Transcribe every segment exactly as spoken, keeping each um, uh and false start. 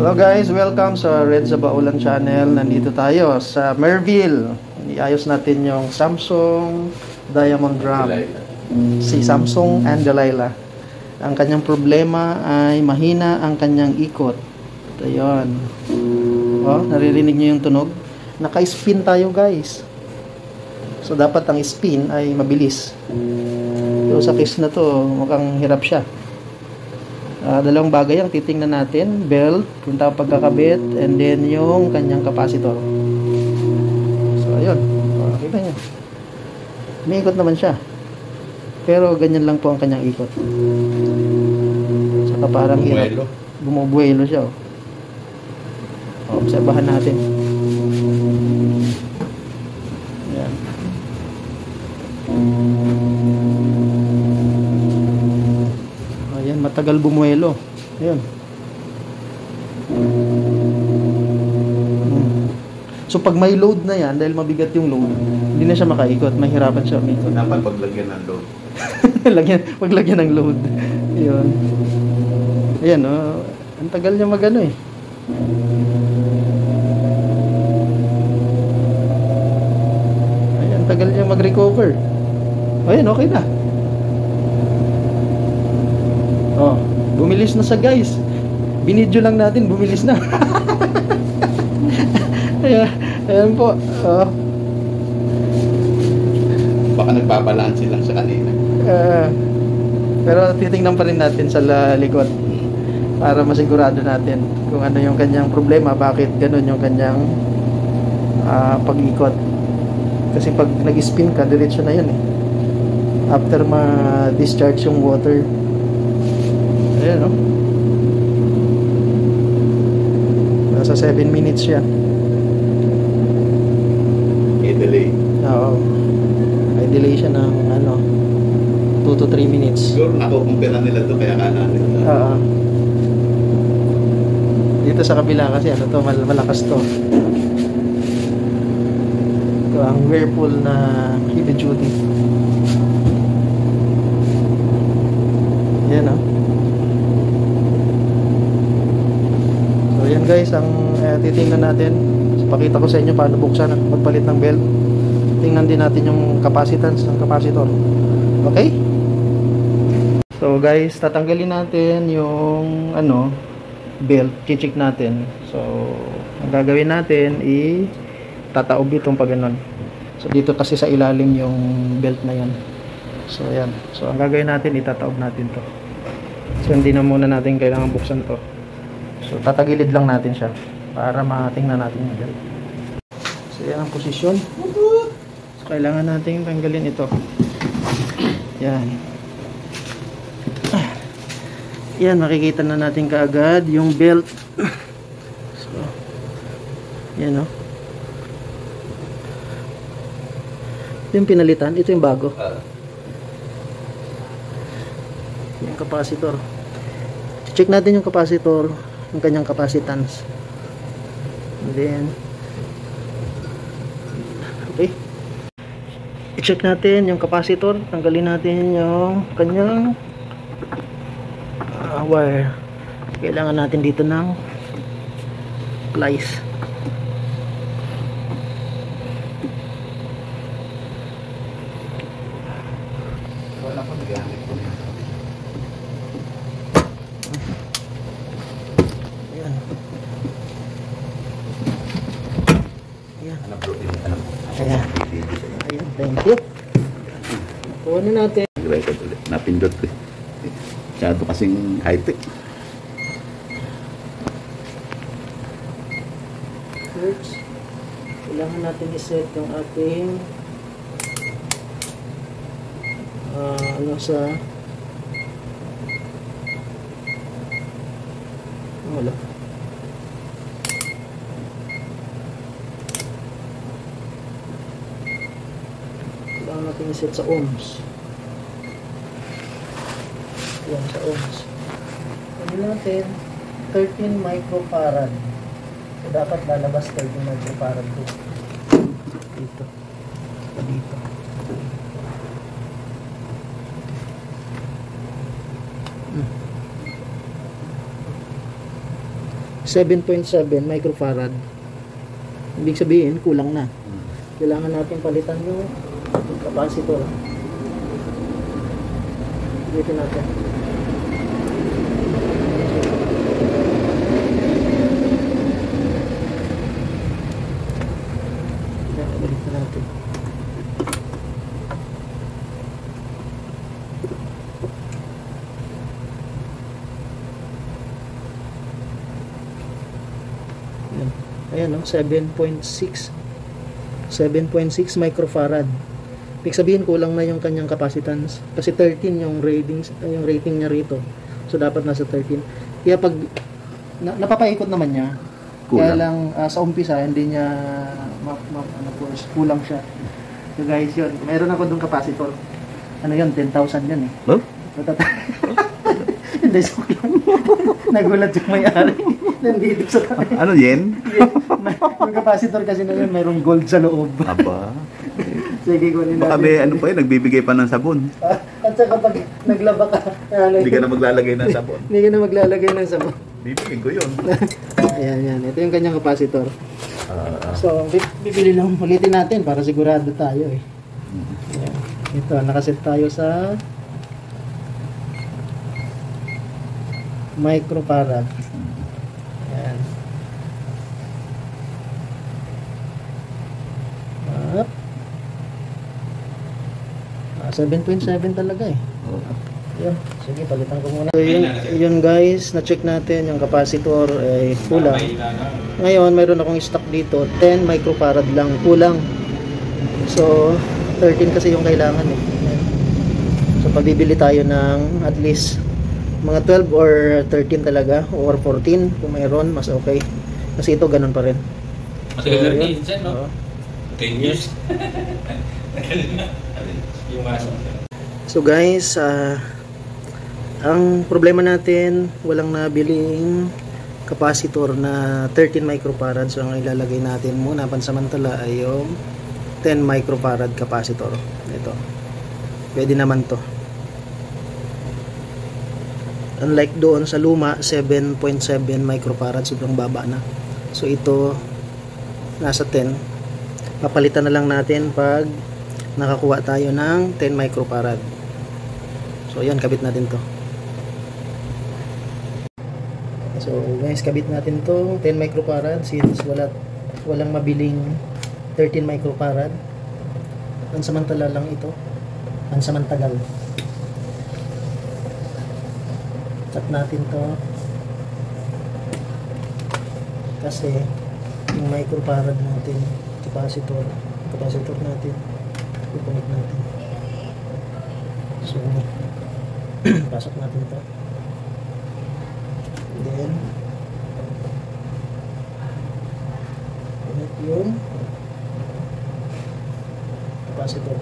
Hello guys, welcome sa Red sa Baulan channel. Nandito tayo sa Merville. Iayos natin yung Samsung Diamond Drum. Si Samsung and Delilah. Ang kanyang problema ay mahina ang kanyang ikot. Ito yun. Oh, naririnig nyo yung tunog? Naka-spin tayo guys. So dapat ang spin ay mabilis. So sa case na to, mukhang hirap siya. Uh, dalawang bagay ang titingnan natin, belt, kung tawag pagkakabit, and then yung kanyang capacitor. So ayun, uh, kita nyo, may ikot naman siya, pero ganyan lang po ang kanyang ikot. Saka parang hirap, bumubuelo siya. Oh. Oh, obserbahan natin. Ayan. Ayan, matagal bumuelo. Ayan. So pag may load na yan, dahil mabigat yung load, hindi na siya makaikot, mahirapan siya umikot. Dapat paglagyan ng load. Lagyan, paglagyan ng load. Ayan. Ayan, oh. Ang tagal niya magano eh. Ayan, ang tagal niya mag-recover. Ayan, okay na. Oh, bumilis na sa guys. Binidyo lang natin, bumilis na. Ayan, ayan po. Oh. Baka nagbabalansin lang sa kanina. Uh, pero titingnan pa rin natin sa likod para masigurado natin kung ano yung kanyang problema, bakit ganun yung kanyang uh, pag-ikot. Kasi pag nag-spin ka, diretso na yun eh. After ma-discharge yung water. Ayan, no? Nasa seven minutes siya. May delay. Oo. May delay siya ng ano, two to three minutes. Siguro nakukumpira nila ito kaya kanan nila. Oo. Dito sa kabila kasi ano to, mal malakas to. Ito ang Whirlpool na heavy duty. Ayan, no? Ayan guys, ang uh, titingnan natin. So, pakita ko sa inyo paano buksan at magpalit ng belt. Tingnan din natin yung capacitance ng capacitor. Okay? So guys, tatanggalin natin yung ano, belt. Check natin. So, ang gagawin natin i tataob itong pag ganon. So dito kasi sa ilalim yung belt na yan. So ayan. So ang gagawin natin, itataob natin to. So hindi na muna natin kailangan buksan to. So tatagilid lang natin siya para matingnan natin yung belt. So yan ang posisyon. So kailangan natin tanggalin ito. Yan. Yan, makikita na natin kaagad yung belt. So yan, no. Ito yung pinalitan, ito yung bago. Yung capacitor. Check natin yung capacitor, yung kanyang capacitance. And then okay, i-check natin yung capacitor. Tanggalin natin yung kanyang uh, wire. Kailangan natin dito ng plies. Wala ko nagamit ko. Ayan. Ayan, thank you. Kuha na natin. Record ulit. Napindot ko. Masyado kasing high-tech. First, kailangan natin i-set yung ating uh, ano sa wala. Kailangan natin i-set sa ohms. Yan, sa ohms. Ano natin? thirteen microfarad. So, dapat lalabas thirteen microfarad po. Dito. Dito. Hmm. seven point seven microfarad. Ibig sabihin, kulang na. Kailangan natin palitan yung capacitor. Ulitin natin. Ulitin natin. Ayan, no? seven point six seven point six microfarad. Ibig sabihin kulang na yung kanyang capacitance kasi thirteen yung ratings, yung rating niya rito. So dapat nasa thirteen. Kaya pag na, napapaikot naman niya, kulang. Kaya lang uh, sa umpisa hindi niya ma, ma, ano po, kulang siya. So guys, yun, meron ako dong capacitor. Ano yun, ten thousand yan eh. Huh? Hindi, so nagulat yung may-ari. Nandito sa tayo. Ano yen? Yung capacitor kasi na yun, mayroong gold sa loob. Aba. Sige, kunin natin. Baka may ano pa yun, nagbibigay pa ng sabon. Ah, at saka pag naglaba ka, ano, hindi ka na maglalagay ng sabon. Hindi ka na maglalagay ng sabon. Bibigyan ko yun. Ayan, yan. Ito yung kanyang capacitor. Uh, so, bibili lang. Ulitin natin para sigurado tayo eh. Ayan. Ito, nakaset tayo sa microfarad. Ayan. Up. Ah, seven point seven talaga eh. Yun. Sige, palitan ko muna. So, yun, yun guys, na-check natin yung capacitor ay kulang. Ngayon, mayroon akong stock dito, ten microfarad lang, kulang. So, thirteen kasi yung kailangan eh. So, pabibili tayo ng at least mga twelve or thirteen talaga, or fourteen kung mayroon, mas okay. Kasi ito, ganun pa rin. Mas ganda rin dyan, no? ten years. So guys, uh, ang problema natin, walang nabiling capacitor na thirteen microfarad. So ang ilalagay natin muna pansamantala ay yung ten microfarad capacitor. Ito. Pwede naman to. Unlike doon sa luma, seven point seven microfarad, sobrang baba na. So ito nasa ten. Papalitan na lang natin pag nakakuha tayo ng ten microfarad. So yan, kabit natin to. So guys, kabit natin to ten microfarad since wala walang mabiling thirteen microfarad. Pansamantala lang ito. Pansamantagal. Cut natin to kasi yung microfarad natin, capacitor capacitor natin, i-connect natin. So pasok natin to, then connect yung capacitor.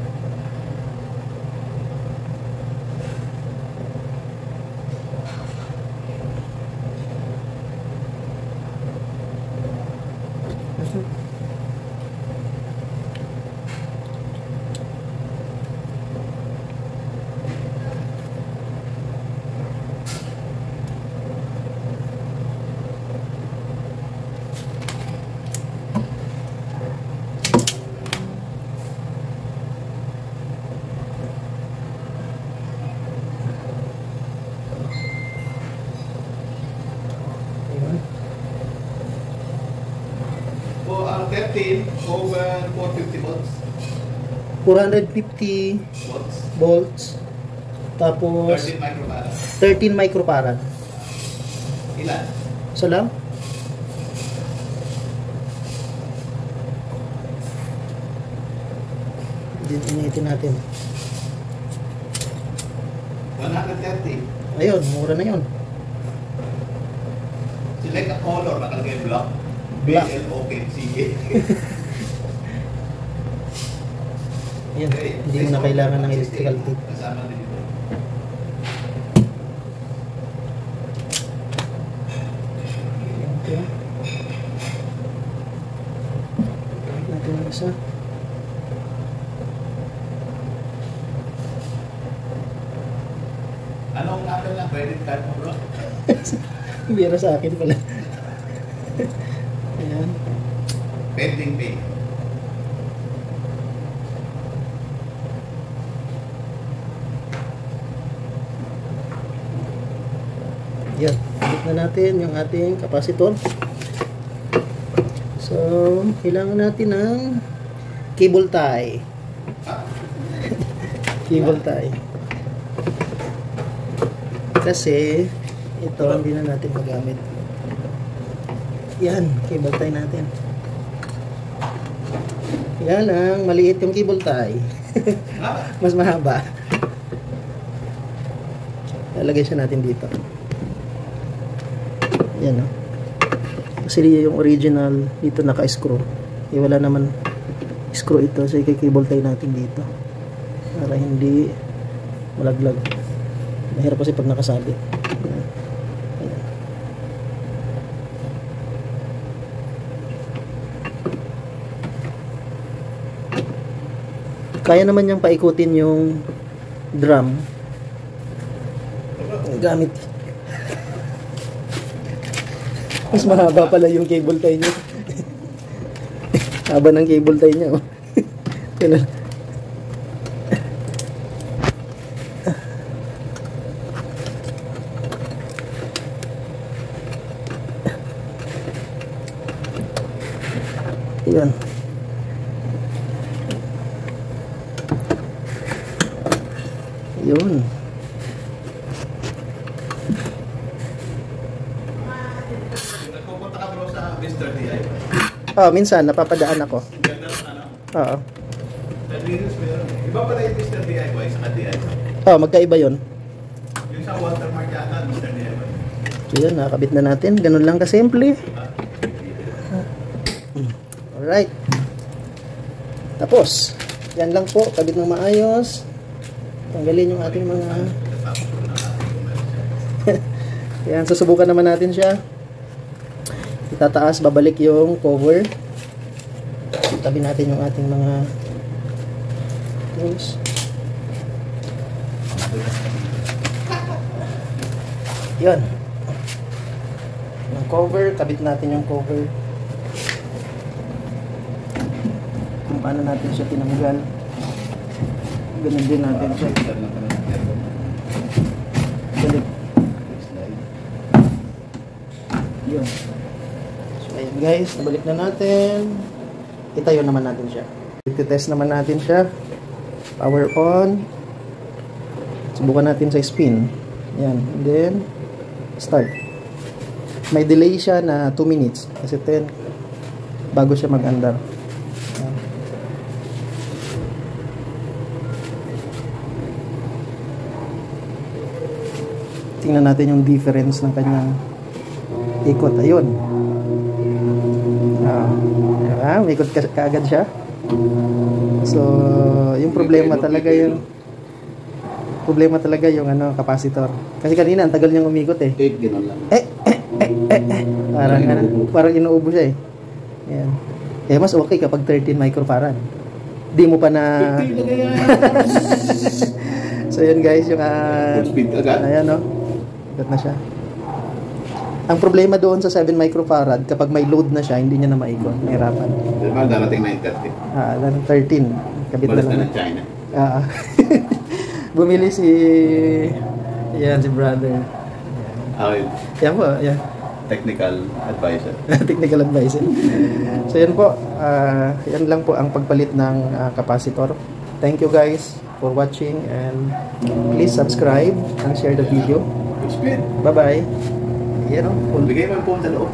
thirteen over four fifty volts. four fifty Volts. volts. Tapos thirteen microfarad. thirteen microfarad. Ilan? Isa lang? Initin natin. one thirty. Ayun, mura na yun. Select a color, nakalagay black. Black. B L O K C A. Ayan, hindi mo na kailangan ng electrical tape. Kasama din ito. Okay. Kahit natin ang isa. Anong number ng credit card mo, bro? Bira sa akin pala. Pending pay. Yan, balik na natin yung ating capacitor. So, kailangan natin ng cable tie. Cable tie. Kasi, ito hindi na natin magamit. Yan, cable tie natin. Yan ang maliit yung cable tie. Mas mahaba. Lalagay siya natin dito. Yan, no? Kasi yung original dito naka-screw. Eh, wala naman screw ito. So, i-cable tie natin dito para hindi malaglag. Mahirap kasi pag nakasabit. Yan. Yan. Kaya naman niyang paikutin yung drum gamit. Mas mahaba pala yung cable tie niya. Haba ng cable tie niya. Oh. Yan. Yun. Nagpupunta ka bro sa Mister D I Y. Oh, minsan napapadaan ako. Ganda ng ano? Oo. ten minutes meron. Iba pala yung Mister D I Y sa D I Y. Oh, magkaiba 'yon. Yung sa watermark yata, Mister D I Y. So yun, nakakabit na natin. Ganun lang kasimple. Alright. Tapos, yan lang po. Kabit ng maayos. Tanggalin yung ating mga... Yan, susubukan naman natin siya. Itataas, babalik yung cover. Tabi natin yung ating mga things. Yun. Yung cover, kabit natin yung cover. Kung paano natin siya tinanggal. Ganun din natin siya. Balik. Yun. So, ayun guys, nabalik na natin. Itayo naman natin siya. I-test naman natin siya. Power on. Subukan natin sa spin. Yan. And then, start. May delay siya na two minutes. Kasi ten bago siya mag-andar. Yan. Tingnan natin yung difference ng kanyang ikot. Ayun. Ah, may ikot ka kaagad siya. So, yung problema talaga yung problema talaga yung ano, capacitor. Kasi kanina ang tagal niyang umikot eh. eight gano'n lang. Eh, eh, eh, eh, eh. Parang ano, parang inuubo siya eh. Yan. Eh, mas okay kapag thirteen microfarad. Di mo pa na... So, yun guys, yung... Uh, speed agad. Ayan, no? Agad na siya. Ang problema doon sa seven microfarad, kapag may load na siya, hindi niya na maikot. Mahirapan. Diba, darating na yung thirty. Ah, thirteen. Kabit na Balas lang. na ng China. Ah. Bumili si... Yan, si brother. Okay. Yan po, yan. Technical advisor. Technical advisor. So yan po, uh, yan lang po ang pagpalit ng uh, capacitor. Thank you guys for watching and please subscribe and share the video. Good speed. Bye bye. Yan o. Kung bigay mo yung phone sa loob.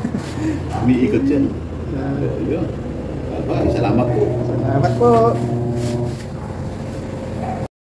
Umiikot siya. Yun. Bye-bye. Salamat po. Salamat po.